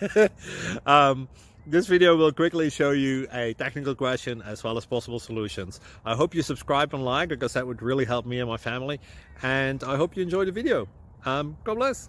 um, this video will quickly show you a technical question as well as possible solutions. I hope you subscribe and like, because that would really help me and my family. And I hope you enjoy the video. God bless.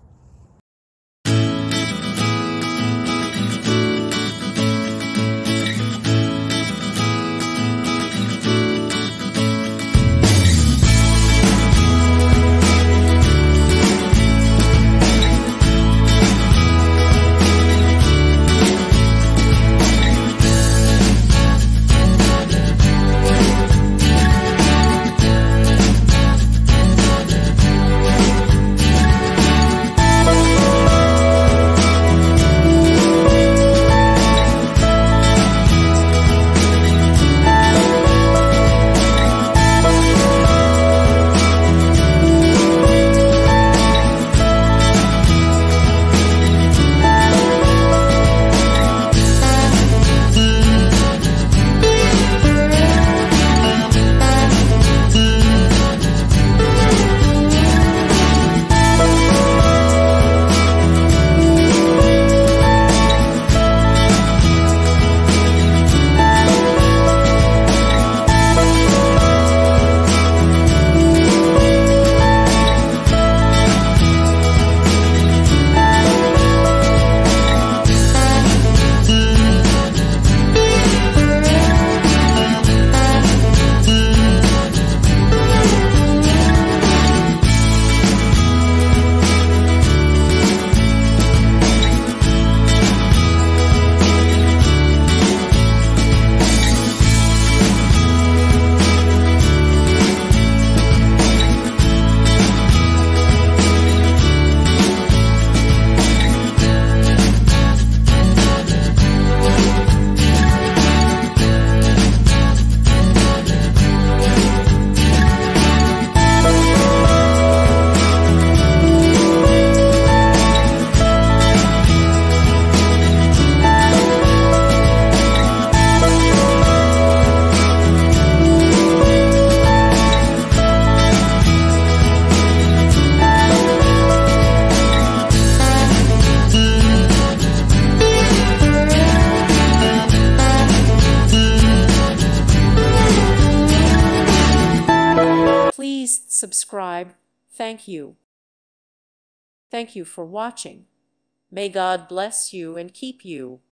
Please subscribe. Thank you. Thank you for watching. May God bless you and keep you.